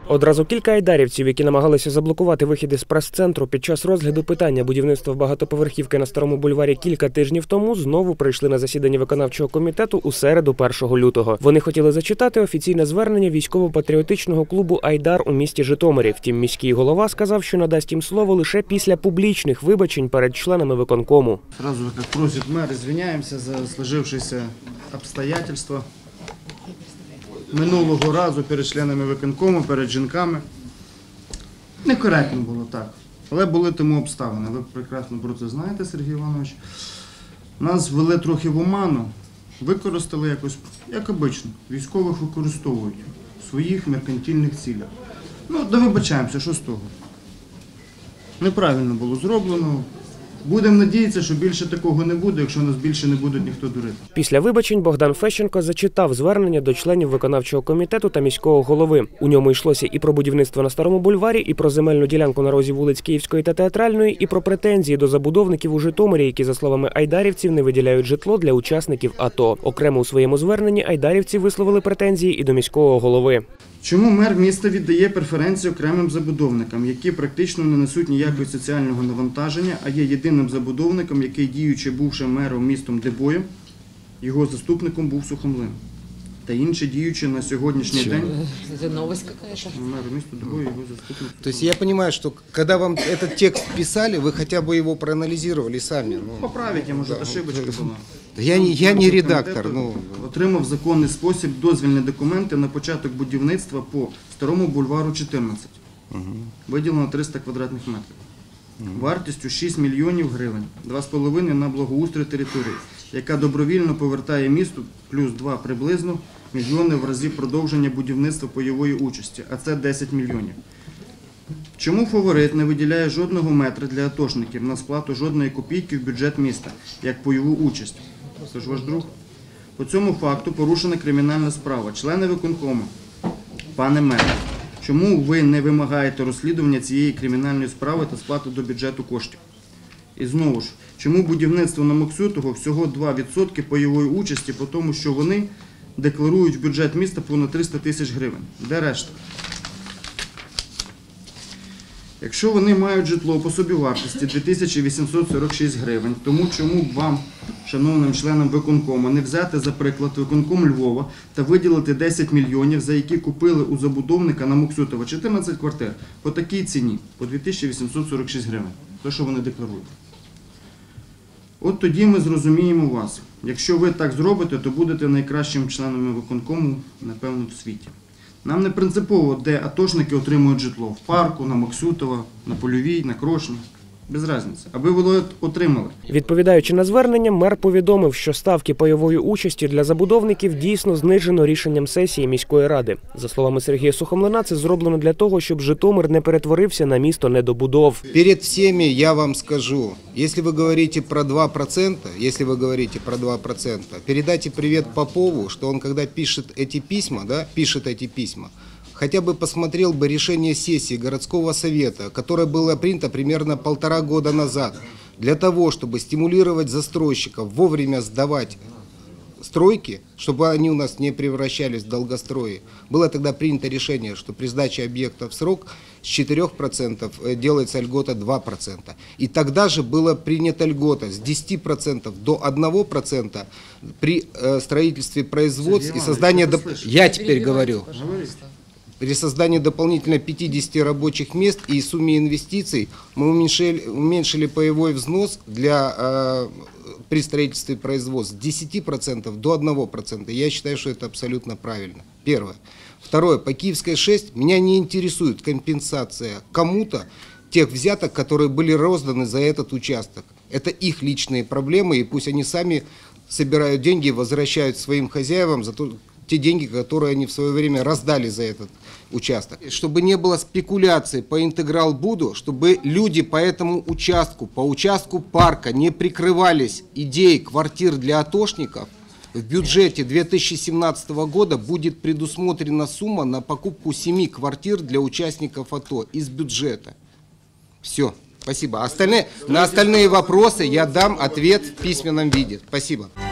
Одразу кілька айдарівців, які намагалися заблокувати вихід із прес-центру під час розгляду питання будівництва багатоповерхівки на Старому бульварі кілька тижнів тому, знову прийшли на засідання виконавчого комітету у середу 1 лютого. Вони хотіли зачитати офіційне звернення військово-патріотичного клубу «Айдар» у місті Житомирі. Втім, міський голова сказав, що надасть їм слово лише після публічних вибачень перед членами виконкому. Сразу, як просить мер, извиняємося за сложившіся обстоятельства. Минулого разу перед членами виконкому, перед жінками. Некоректно було так. Але були тому обставини. Ви прекрасно про це знаєте, Сергій Іванович. Нас ввели трохи в оману, використали якось, як обично, військових використовують в своїх меркантильних цілях. Ну, да вибачаємося, що з того? Неправильно було зроблено. Будемо надіятися, що більше такого не буде, якщо нас більше не будуть ніхто дурити. Після вибачень Богдан Фещенко зачитав звернення до членів виконавчого комітету та міського голови. У ньому йшлося і про будівництво на Старому бульварі, і про земельну ділянку на розі вулиць Київської та Театральної, і про претензії до забудовників у Житомирі, які, за словами айдарівців, не виділяють житло для учасників АТО. Окремо у своєму зверненні айдарівці висловили претензії і до міського голови. Чому мер міста віддає преференції окремим забудовникам, які практично не несуть ніякого соціального навантаження, а є єдиним забудовником, який, діючи бувшим мером містом Дебоєм, його заступником був Сухомлин. Та інші діючи на сьогоднішній день... Это новость какая-то. Мэр міста Дебоя, его заступник. То есть я понимаю, что когда вам этот текст писали, вы хотя бы его проанализировали сами. Ну, Поправите, може, ошибочка була. Я не редактор. Отримав в законний спосіб дозвільні документи на початок будівництва по Старому бульвару 14. Виділено 300 квадратних метрів. Вартістю 6 мільйонів гривень, 2,5 на благоустрій території, яка добровільно повертає місту плюс 2 приблизно мільйони в разі продовження будівництва пайової участі, а це 10 мільйонів. Чому фаворит не виділяє жодного метра для атошників на сплату жодної копійки в бюджет міста, як пайову участь? Це ж ваш друг. По цьому факту порушена кримінальна справа. Члени виконкому, пане мер, чому ви не вимагаєте розслідування цієї кримінальної справи та сплати до бюджету коштів? І знову ж, чому будівництво на Максютого всього 2% пайової участі, по тому, що вони декларують в бюджет міста понад 300 тисяч гривень? Де решта? Якщо вони мають житло по собівартості 2846 гривень, тому чому б вам, шановним членам виконкому, не взяти, за приклад, виконком Львова та виділити 10 мільйонів, за які купили у забудовника на Максютова 14 квартир по такій ціні, по 2846 гривень, те, що вони декларують. От тоді ми зрозуміємо вас. Якщо ви так зробите, то будете найкращим членами виконкому, напевно, в світі. Нам не принципово, де атошники отримують житло. В парку, на Максютова, на Польовій, на Крошні. Без різниці. Аби ви отримали. Відповідаючи на звернення, мер повідомив, що ставки пайової участі для забудовників дійсно знижено рішенням сесії міської ради. За словами Сергія Сухомлина, це зроблено для того, щоб Житомир не перетворився на місто недобудов. Перед всеми я вам скажу, если вы говорите про 2%, передайте привет Попову, что он когда пишет эти письма, хотя бы посмотрел бы решение сессии городского совета, которое было принято примерно 1,5 года назад, для того, чтобы стимулировать застройщиков вовремя сдавать стройки, чтобы они у нас не превращались в долгострои. Было тогда принято решение, что при сдаче объекта в срок с 4% делается льгота 2%. И тогда же была принята льгота с 10% до 1% при строительстве производств и создании... Я теперь говорю. При создании дополнительно 50 рабочих мест и сумме инвестиций мы уменьшили паевой взнос при строительстве производств с 10% до 1%. Я считаю, что это абсолютно правильно. Первое. Второе. По Киевской 6 меня не интересует компенсация кому-то тех взяток, которые были розданы за этот участок. Это их личные проблемы, и пусть они сами собирают деньги и возвращают своим хозяевам за те деньги, которые они в свое время раздали за этот участок. Чтобы не было спекуляций по интеграл-буду, чтобы люди по этому участку, по участку парка не прикрывались идеей квартир для атошников, в бюджете 2017 года будет предусмотрена сумма на покупку 7 квартир для участников АТО из бюджета. Все. Спасибо. На остальные вопросы я дам ответ в письменном виде. Спасибо.